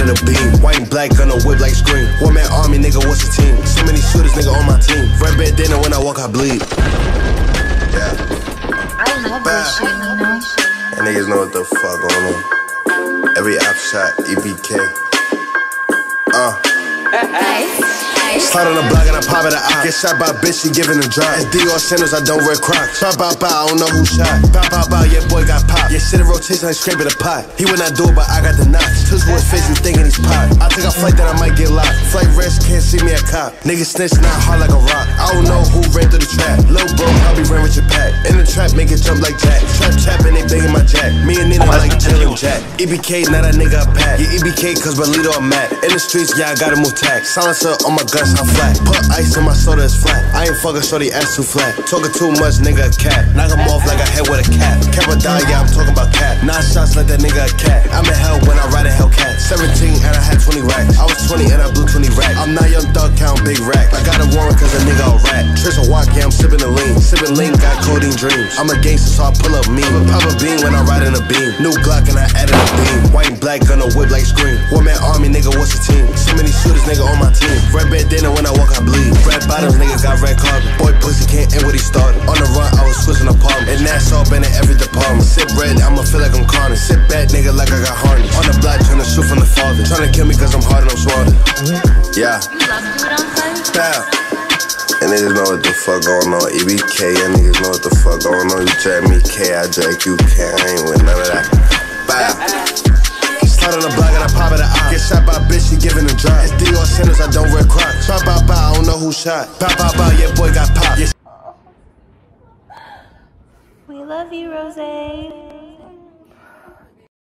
in a beam. White and black gonna whip like Scream. One man army, nigga, what's your team? So many shooters, nigga, on my team. Red bandana, when I walk, I bleed. Yeah. I love this shit, you know? And niggas know what the fuck going on. Every op shot, EBK. Slide on the block and I pop at the eye. Get shot by a bitch, she giving a drive. It's Dior Sandals, I don't wear Crocs. Bow, bow, bow, I don't know who shot. Bow, bow, bow, yeah, boy got popped. Yeah, shit in rotation, I scraping the pot. He would not do it, but I got the knocks. Twist with his face, you thinking he's pop. I take a flight that I might get locked. Flight risk, can't see me a cop. Niggas snitch, not hard like a rock. I don't know who ran through the trap. Lil' bro, probably ran with your pack. In the trap, make it jump like Jack. Trap, and they banging my jack. Me and Nina like Jill and Jack. EBK, not a nigga a pack. Yeah, EBK, cause Belito I'm mad. In the streets, yeah, I gotta move tack. Silencer on my guns, I'm flat. Put ice in my soda, it's flat. I ain't fucking shorty, ass too flat. Talking too much, nigga, a cat. Knock him off like a head with a cap. Cap or die, yeah, I'm talking about cap. 9 shots like that nigga a cat. I'm in hell when I ride a Hellcat. 17 and I had 20 racks. I was 20 and I blew 20 racks. I'm not young thug, count big rack. I got a warrant cause a nigga a rat. Trish a walk, yeah, I'm sipping the lean. Sipping lean, got codeine dreams. I'm a gangster, so I pull up mean. Pop a bean when I ride in a beam. New Glock and I added a beam. White and black gonna whip like Scream. One man army, nigga, what's your team? So many shooters, nigga, on my team. Red bandana when I walk, I bleed. Red bottoms, nigga got red carpet. Boy, pussy can't end what he started. On the run, I was switching apartments. And that's all been in every department. Sip red, I'ma feel like I'm carnage. Sit back, nigga, like I got harness. On the block, tryna shoot from the farthest. Tryna kill me cause I'm hard and I'm smarter. Yeah. Bow. And niggas know what the fuck going on. EBK, and niggas know what the fuck going on. You jack me K, I jack you K. I ain't with none of that. Bow. Slide on the block and I pop at the eye. Get shot by a bitch, she giving a drive. It's Dior Sandals, I don't wear Crocs. Bow, bow, bow, I don't know who shot. Bow, bow, bow, yeah, boy got popped. Yeah. We love you, r0zay.